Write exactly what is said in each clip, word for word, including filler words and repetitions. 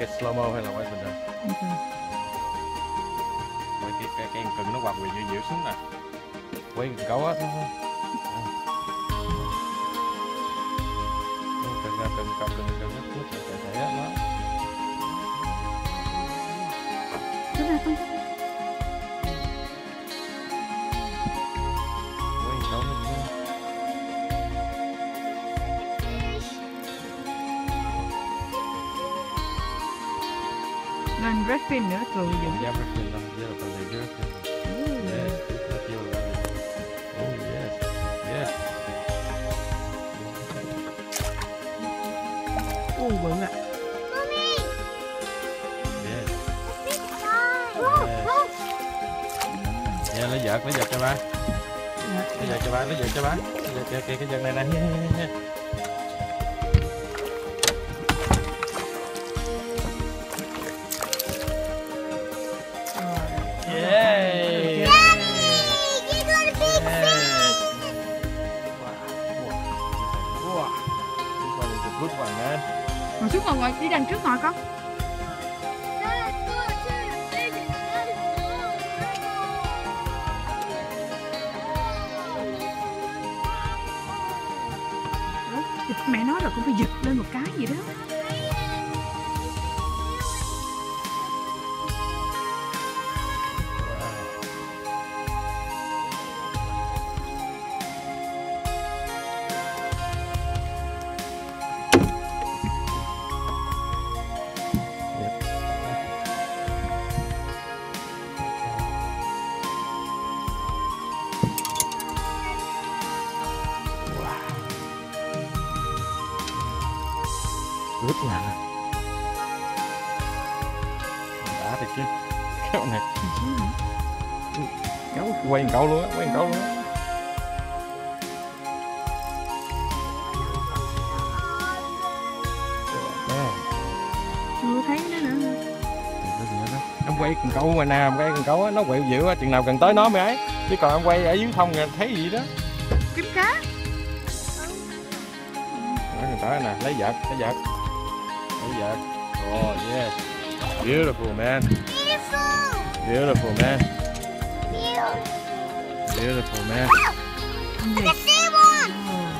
cái slow mo hay là quay bình thường? Okay. Quay cái cái cái cưng nó quằn quỳ dịu dịu xuống nè. Quay cần câu á. Cưng ra cưng câu cưng cưng nó nước chạy chạy á nó. Đúng rồi không? Quay cần câu nó gì đó. Lên redfin nữa cười dữ. Yeah, redfin lắm, rất là phần gì redfin. Yes, rất nhiều là oh yes, yes. Ô bự ạ. Yes. Yes. Yeah, lấy vợt, lấy vợt cho ba. Lấy vợt cho ba, lấy vợt cho ba. Lấy vợt cái cái vợt này nè. Ngồi xuống ngồi ngồi đi đằng trước ngồi con. Mẹ nói rồi cũng phải giật lên một cái gì đó. Rất là đã thì chứ kéo này kéo quay cậu luôn á, quay cậu luôn á. Chưa thấy nó nữa. Em quay cần câu mà nè, em quay cần câu á, nó quẹo dịu á, chừng nào cần tới nó mới ấy. Chứ còn em quay ở dưới thông là thấy gì đó. Kiếm cá. Nói tới nè, lấy vợt, lấy vợt. Lấy vợt. Oh yes. Beautiful man. Beautiful. Beautiful man. Beautiful. Beautiful man. I can see one.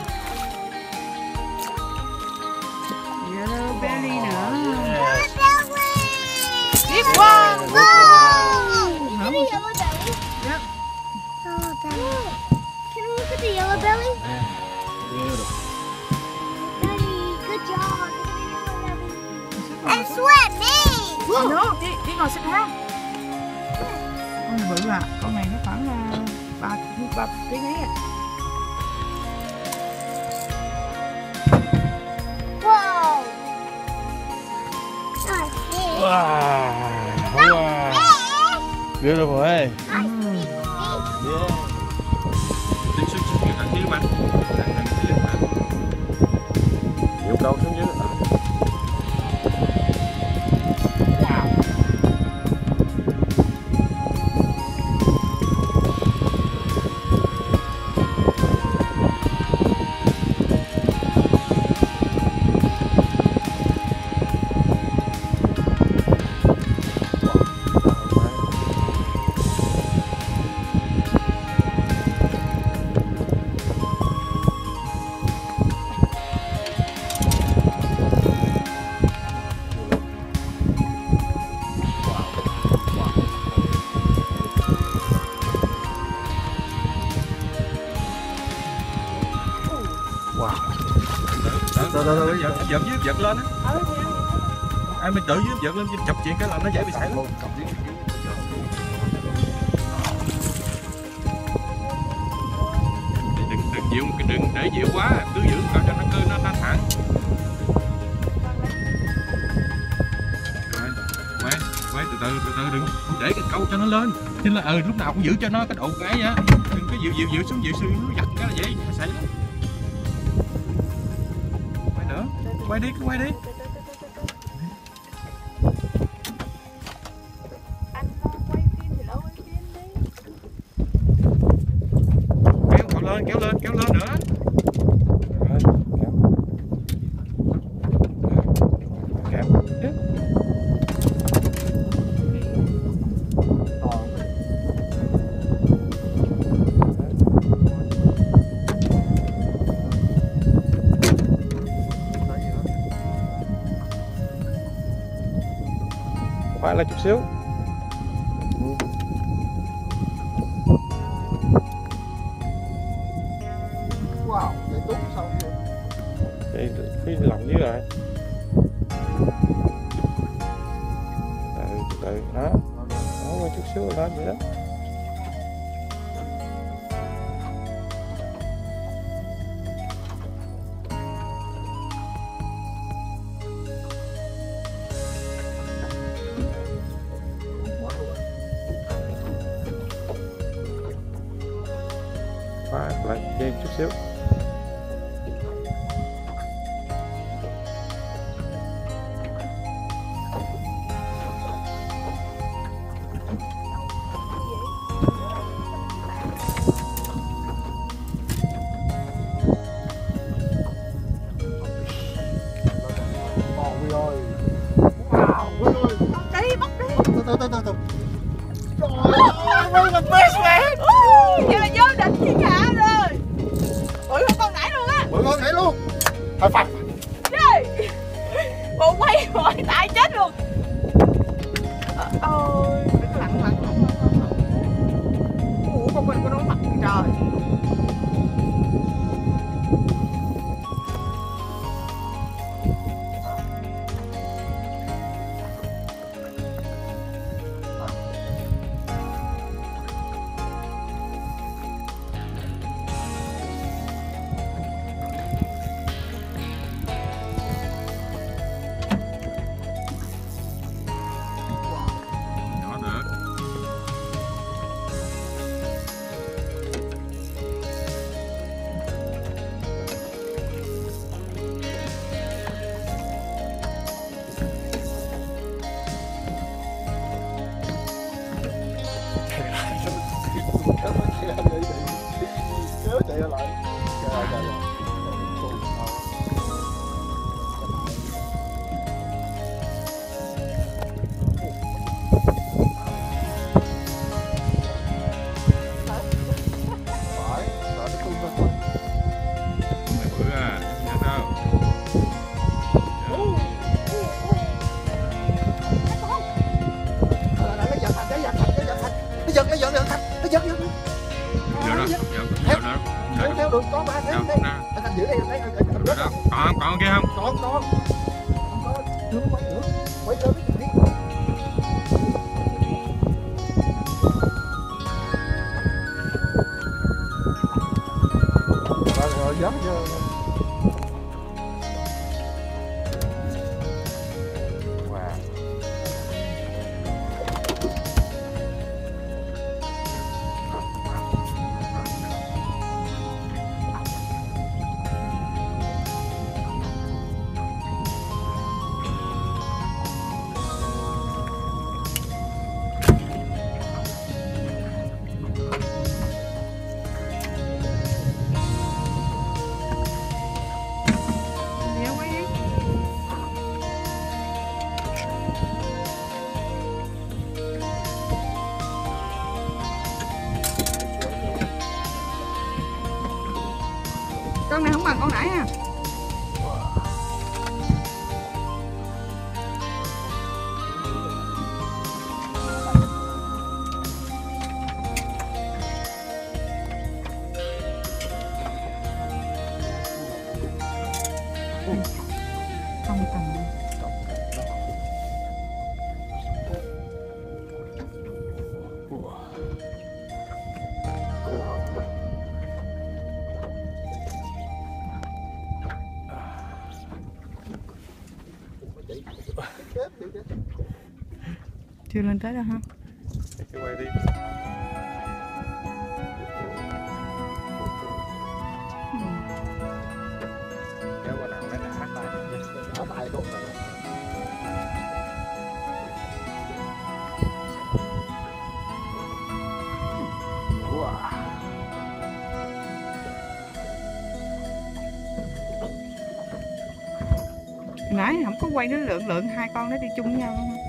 Yellow belly nữa. Yes. Tiếp one. Whoa. Hả? Look at the yellow belly. Yep. Oh, belly. Can we look at the yellow belly? Man. Beautiful. Daddy, good job. Look at the yellow belly. And swimming. Whoa. No, đi, đi ngồi xếp ha. Con này bự à, con này nó khoảng uh, ba ba ký mấy à. Whoa. Wow. Wow. Beautiful eh? Mm. Yeah. Tiếp xúc xúc thằng dưới bạn. Thằng dưới bạn. Nhiều câu xuống dưới. Wow. Rồi rồi rồi, giật giật dưới giật lên á. Ai mình tự dưới giật lên chụp chuyện cái là nó dễ bị sảy luôn. Đừng đừng dịu đừng để dịu quá, cứ giữ coi cho nó cơ nó nó thẳng. Rồi, quay quay từ từ từ từ đừng để cái câu cho nó lên. Chứ là ừ lúc nào cũng giữ cho nó cái độ cái vậy. Đừng có dịu dịu dịu xuống dịu xuống nó giật cái là dễ sảy lắm. Quay đi, cứ quay đi. Anh quay phim thì đâu quay phim đi. Kéo cậu lên, kéo lên, kéo lên nữa. Rồi, kéo. Kéo. Khoan lại chút xíu. Wow, để tốt sao vậy? Đây phía lòng dưới rồi. Từ từ đó. Đó qua chút xíu lên vậy đó. Khóa lại dây chút xíu. Từ từ từ từ. Trời ơi, we're the best man. Vậy là vô địch thiên hạ rồi. Bự hơn con nãy luôn á. Bự hơn nãy luôn. High five. Trời. Bộ quay rồi tại chết luôn. Ôi, lặng lặng lặng lặng. Ủa con mình có đối mặt trời. Kéo chạy lại. Trời trời. Phải, sợ nó tung ra. Mày bự à, nhớ sao? Nó giật thành, nó giật thành, nó giật thành. Nó giật, nó giật, nó giật thành. Nó giật, giật. Giờ đó, giờ Theo, đó. theo, theo được, có ba, thấy, thấy. Anh Thành giữ đây, thấy, Còn không, còn kia không? Còn, còn. Không có, chưa quay nữa. Quay lên cái gì? Rồi, rồi, dám chưa? Wow. Con này không bằng con nãy ha. Không thành. Chưa lên tới đâu ha. Cái quay đi. Kéo qua nào nó đã tay. Đã tay luôn rồi. Wow. Nãy không có quay nó lượng lượng hai con nó đi chung với nhau không?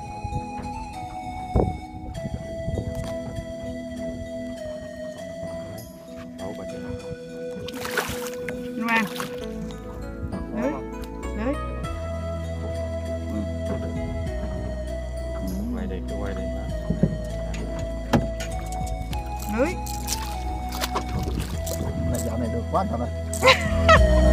Ra lưới lưới Lưới. Này dạo này được quá anh Thành ơi.